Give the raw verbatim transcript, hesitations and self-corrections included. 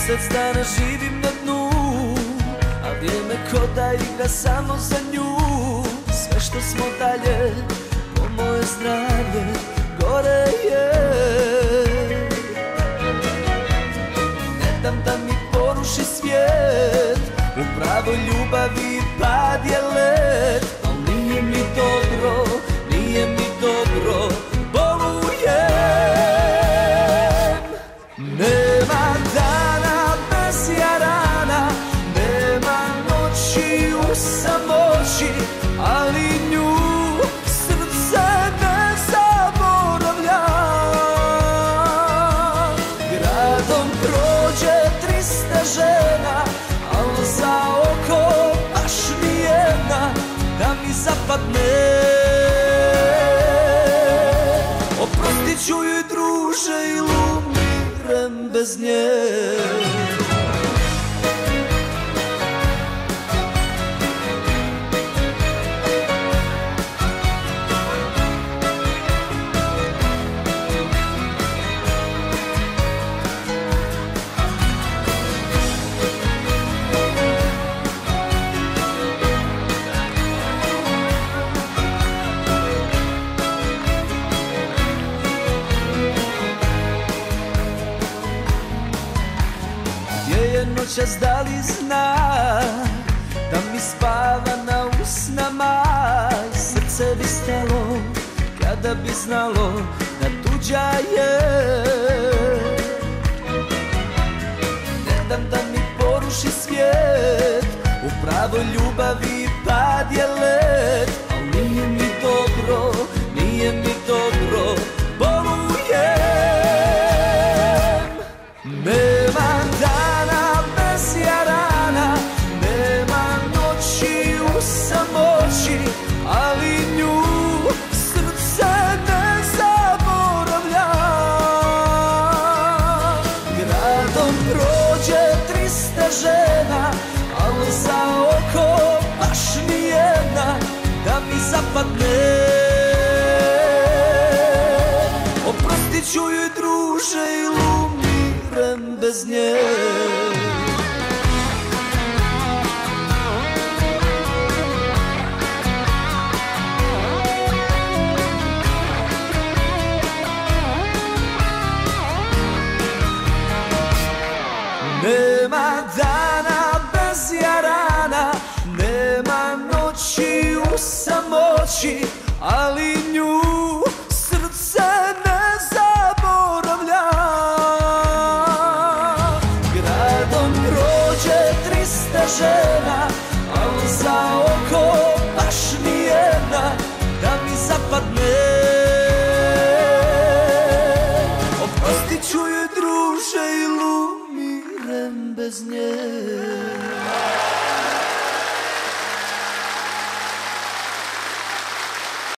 Mesec dana živim na dnu, a vrijeme ko da igra samo za nju. Sve što smo dalje, po moje zdravlje, gore je. Ne dam da mi poruši svijet, u pravoj ljubavi pad je led. Al nije mi dobro, nije mi dobro, bolujem. Nema dana bez jarana, nema noći u samoći, ali nju srce ne zaboravlja. Gradom prođe trista žena, al za oko baš nijedna da mi zapadne. Oprostit ću joj druže i umirem bez nje. Noćas da li zna da mi spava na usnama, i srce bi stalo kada bi znalo da tuđa je. Ne dam da mi poruši svijet, u pravoj ljubavi pad je led. Al nije mi dobro, nije mi dobro, bolujem. Nema dana bez jarana, nema noći u samoći, ali nju srce ne zaboravlja. Gradom prođe trista žena, al za oko baš nijedna da mi zapadne. Oprostit ću joj druže i umirem bez nje. Nema dana bez jarana, nema noći u samoći, ali nju srce ne zaboravlja. Gradom prođe trista žena, al za oko baš nijedna da mi zapadne. Oprostit ću joj druže i umirem bez nje.